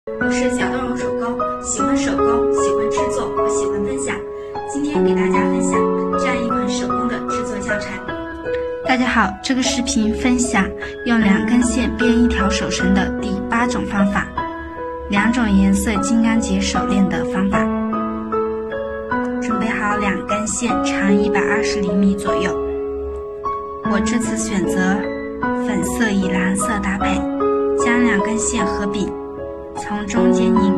我是小动物手工，喜欢手工，喜欢制作，我喜欢分享。今天给大家分享这样一款手工的制作教程。 大家好，这个视频分享用2根线编一条手绳的第8种方法，2种颜色金刚结手链的方法。准备好2根线，长120厘米左右。我这次选择粉色与蓝色搭配，将2根线合并，从中间拧，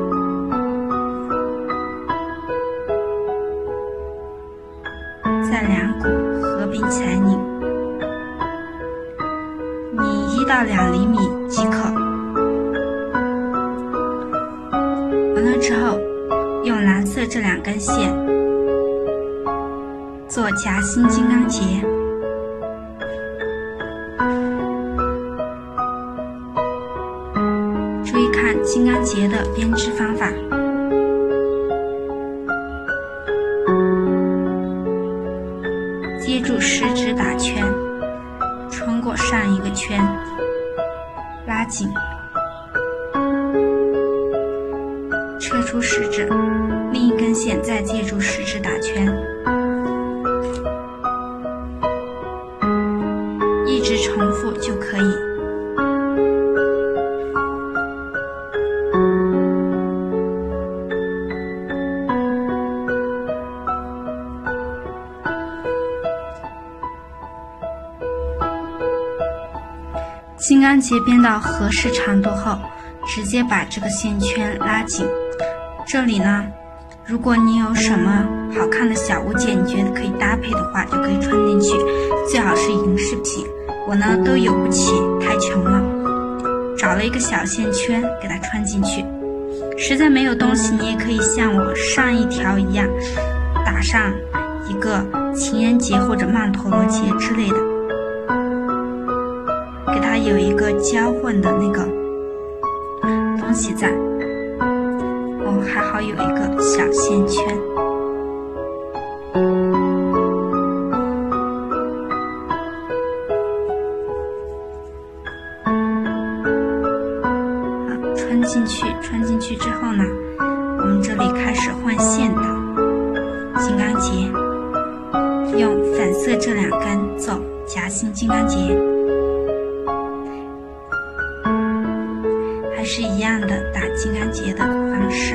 在2股合并起来拧1到2厘米即可。完了之后，用蓝色这2根线做夹心金刚结。注意看金刚结的编织方法，接住食指打圈，穿过上一个圈，拉紧，撤出食指，另一根线再接住食指打圈，一直重复就可以。金刚结编到合适长度后，直接把这个线圈拉紧。这里呢，如果你有什么好看的小物件，你觉得可以搭配的话，就可以穿进去，最好是银饰品。我呢都有不起，太穷了，找了一个小线圈给它穿进去。实在没有东西，你也可以像我上一条一样，打上一个情人节或者曼陀罗结之类的。给它有一个交混的那个东西在，还好有一个小线圈。好，穿进去之后呢，我们这里开始换线的金刚结，用粉色这2根做夹心金刚结。还是一样的打金刚结的方式。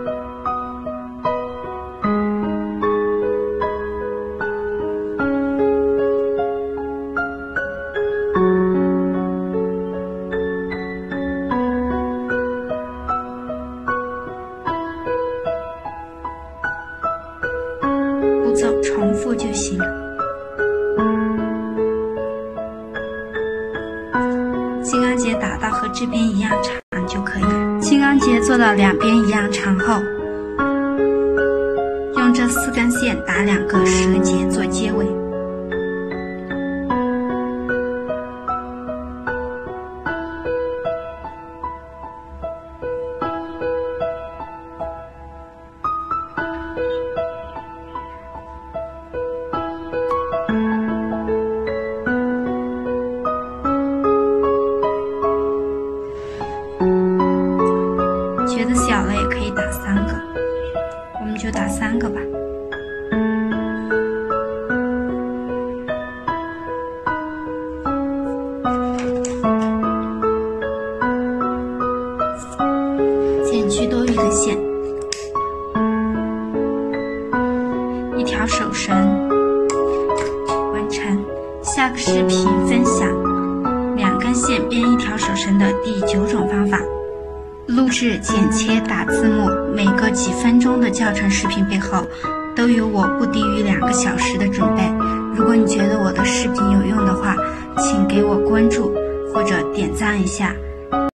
步骤重复就行。金刚结打到和这边一样长就可以。金刚结做到2边一样长后，用这4根线打2个蛇结做结尾。觉得小了也可以打3个，我们就打3个吧。剪去多余的线，一条手绳完成。下个视频分享2根线编一条手绳的第9种方法。录制、剪切、打字幕，每个几分钟的教程视频背后，都有我不低于2个小时的准备。如果你觉得我的视频有用的话，请给我关注或者点赞一下。